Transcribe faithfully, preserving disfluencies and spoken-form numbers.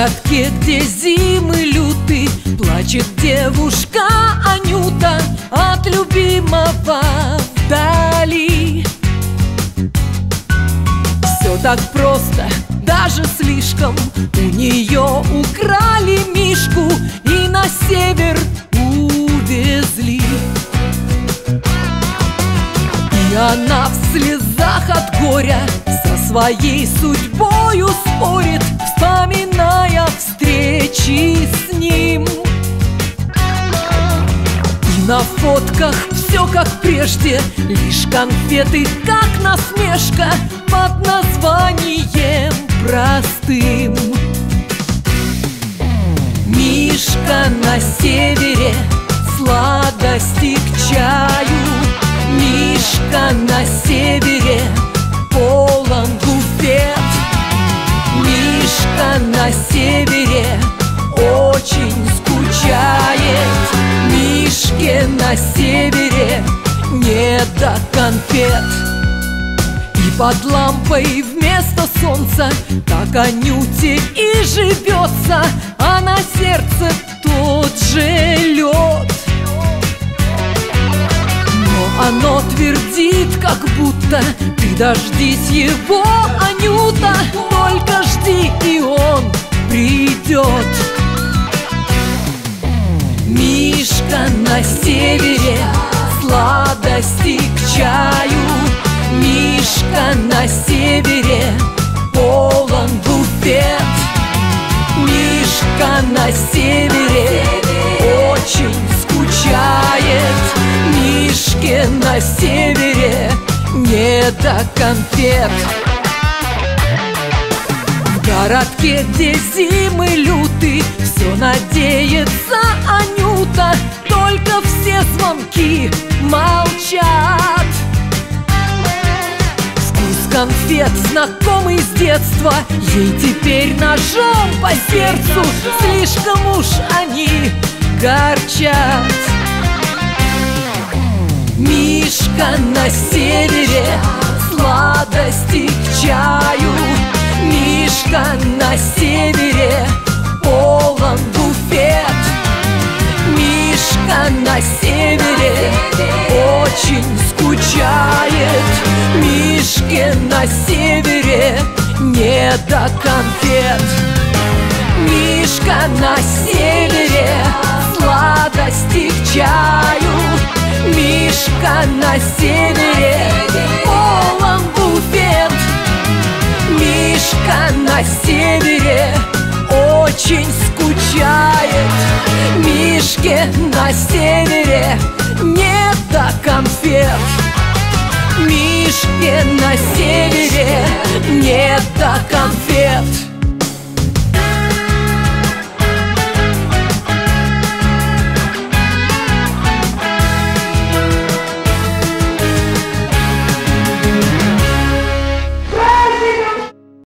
городке, где зимы люты, плачет девушка Анюта от любимого вдали. Все так просто, даже слишком. У нее украли Мишку и на север увезли. И она в слезах от горя со своей судьбою спорит, вспоминая встречи с ним. И на фотках все как прежде, лишь конфеты, как насмешка под названием простым. Мишка на севере, сладости к чаю. Мишка на севере, полон буфет. Мишка на севере очень скучает. Мишке на севере не до конфет. И под лампой вместо солнца так Анюте и живется, а на сердце тот же лед. Но оно твердит, как будто: ты дождись его, Анюта, только жди, и он придет. Мишка на севере, сладости к чаю. Мишка на севере, полон буфет. Мишка на севере очень скучает. Мишке на севере не до конфет. В городке, где зимы люты, все надеется Анюта, только все звонки молчат. Вкус конфет, знакомый с детства, ей теперь ножом по сердцу, слишком уж они горчат. Мишка на севере, сладости к чаю. Мишка на севере, полон буфет. Мишка на севере очень скучает. Мишке на севере не до конфет. Мишка на севере, сладости к чаю. Мишка на севере, полон буфет. Мишка на севере очень скучает. Мишке на севере не до конфет. Мишке на севере не до конфет.